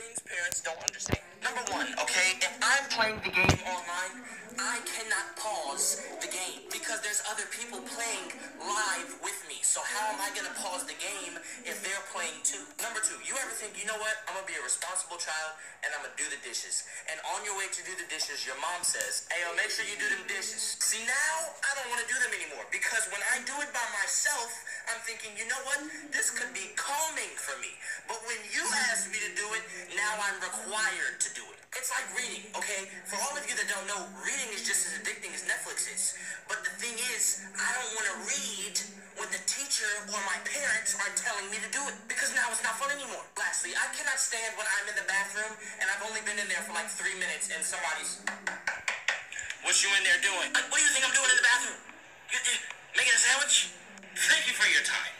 things parents don't understand. Number one, okay, if I'm playing the game online, I cannot pause the game because there's other people playing live with me. So how am I gonna pause the game if they're playing too? Number two, you ever think, you know what, I'm gonna be a responsible child and I'm gonna do the dishes. And on your way to do the dishes, your mom says, hey, make sure you do them dishes. See, now I don't wanna do them anymore because when I do it by myself, I'm thinking, you know what, this could be calming for me. But when you ask me to do it, now I'm required to do it. It's like reading, okay? For all of you that don't know, reading is just as addicting as Netflix is. But the thing is, I don't want to read when the teacher or my parents are telling me to do it because now it's not fun anymore. Lastly, I cannot stand when I'm in the bathroom and I've only been in there for like 3 minutes and somebody's, what you in there doing? What do you think I'm doing in the bathroom? Making a sandwich? Thank you for your time.